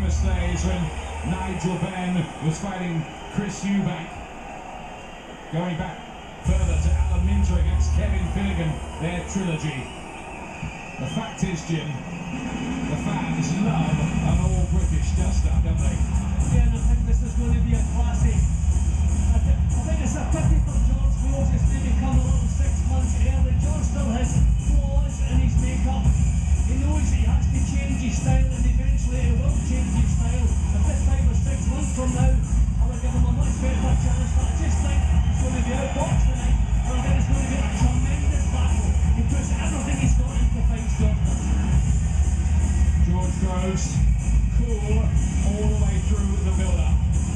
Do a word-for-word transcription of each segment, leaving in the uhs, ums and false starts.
first days when Nigel Benn was fighting Chris Eubank. Going back further to Alan Minter against Kevin Finnegan, their trilogy. The fact is, Jim, the fans love an all-British dust-up, don't they? Yeah, and I think this is going to be a classic. I, th I think it's a pity for George Rose just maybe come a little six months early. George still has flaws in his makeup. He knows he has to change his style, and eventually he will change his style. At this time or six months from now, I would give him a much better chance, but I just think he's going to be outboxed tonight, and I think it's going to be a tremendous battle. He puts everything he's got into fight Scotland. George Groves, cool all the way through the build-up.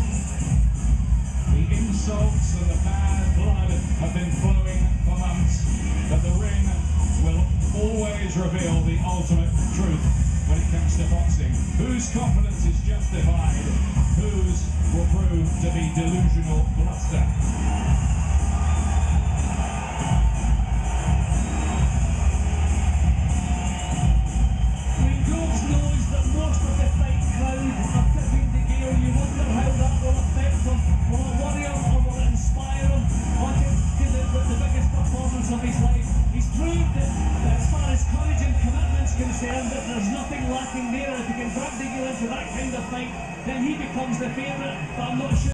The insults and the bad blood have been flowing for months, but the ring will always reveal the ultimate truth when it comes to boxing. Whose confidence is justified, whose will prove to be delusional bluster. Groves knows that most of the fight crowd are tipping Degale. You wonder how that will affect him. Will it worry him or will it inspire him on to, to the, the, the biggest performance of his life? He's proved that, that as far as courage and commitment's concerned, that there's nothing lacking there. If he can drag Degale into that kind of fight, then he becomes the favourite, but I'm not sure.